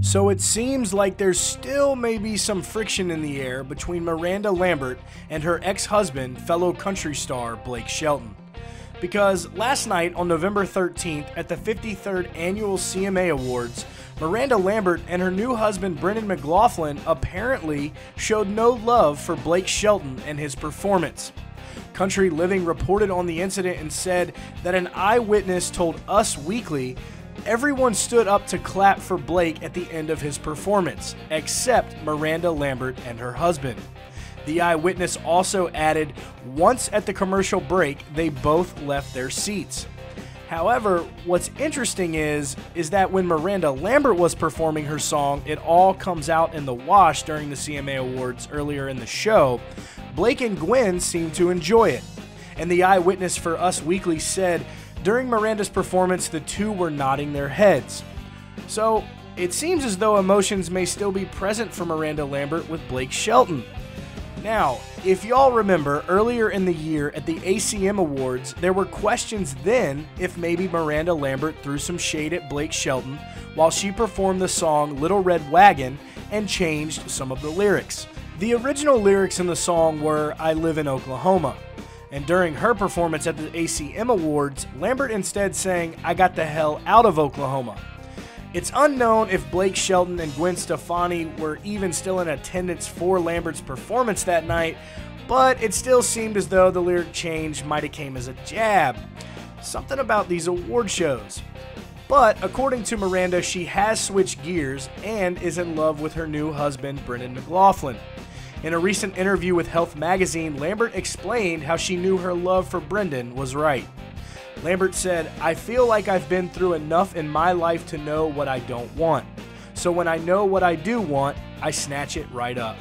So it seems like there's still maybe some friction in the air between Miranda Lambert and her ex-husband, fellow country star Blake Shelton. Because last night on November 13th at the 53rd Annual CMA Awards, Miranda Lambert and her new husband Brendan McLaughlin apparently showed no love for Blake Shelton and his performance. Country Living reported on the incident and said that an eyewitness told Us Weekly everyone stood up to clap for Blake at the end of his performance, except Miranda Lambert and her husband. The eyewitness also added, once at the commercial break, they both left their seats. However, what's interesting is that when Miranda Lambert was performing her song, It All Comes Out in the Wash during the CMA Awards earlier in the show, Blake and Gwen seemed to enjoy it. And the eyewitness for Us Weekly said, during Miranda's performance, the two were nodding their heads. So, it seems as though emotions may still be present for Miranda Lambert with Blake Shelton. Now, if y'all remember, earlier in the year at the CMA Awards, there were questions then if maybe Miranda Lambert threw some shade at Blake Shelton while she performed the song Little Red Wagon and changed some of the lyrics. The original lyrics in the song were, I live in Oklahoma. And during her performance at the CMA Awards, Lambert instead sang, I got the hell out of Oklahoma. It's unknown if Blake Shelton and Gwen Stefani were even still in attendance for Lambert's performance that night, but it still seemed as though the lyric change might have came as a jab. Something about these award shows. But according to Miranda, she has switched gears and is in love with her new husband, Brendan McLaughlin. In a recent interview with Health magazine, Lambert explained how she knew her love for Brendan was right. Lambert said, I feel like I've been through enough in my life to know what I don't want. So when I know what I do want, I snatch it right up.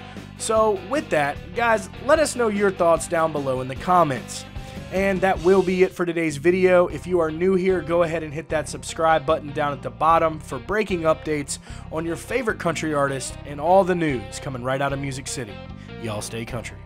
So with that, guys, let us know your thoughts down below in the comments. And that will be it for today's video. If you are new here, go ahead and hit that subscribe button down at the bottom for breaking updates on your favorite country artist and all the news coming right out of Music City. Y'all stay country.